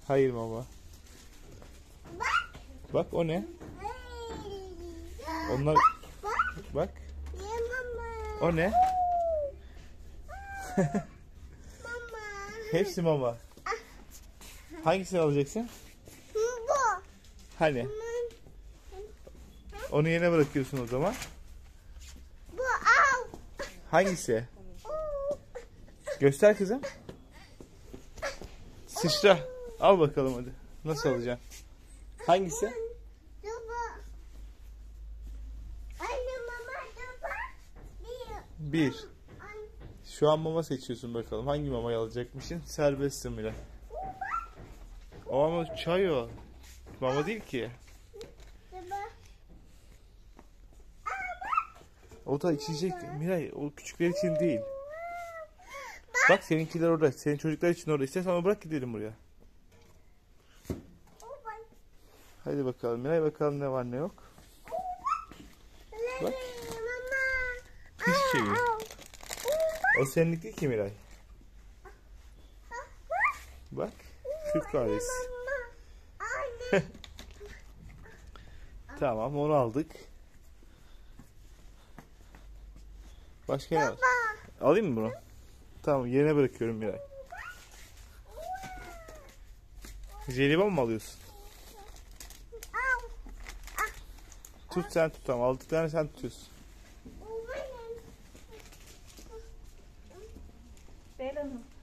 Hayır baba. Bak o ne? Onlar bak. O ne? Hepsi mama. Hangisini alacaksın? Bu. Hani? Onu yerine bırakıyorsun o zaman. Bu al. Hangisi? Göster kızım. Sıçra. Al bakalım hadi. Nasıl alacaksın? Hangisi? Anne mama duba. Bir. Şu an mama seçiyorsun bakalım. Hangi mamayı alacakmışsın? Serbestsin bile. O ama çay o. Mama değil ki. O da içecek. Miray o küçükler için değil. Bak seninkiler orada. Senin çocuklar için orada. İstersen onu bırak gidelim buraya. Hadi bakalım Miray, bakalım ne var ne yok. Bak. Hiçbir şey yok. O seninlik değil ki Miray. Bak. Türk kahvesi. Tamam onu aldık. Başka ne var? Alayım mı bunu? Tamam yerine bırakıyorum Miray. Jelibon mu alıyorsun? Tut sen tut tamam. Aldıklarını sen tutuyorsun. Beyler Hanım.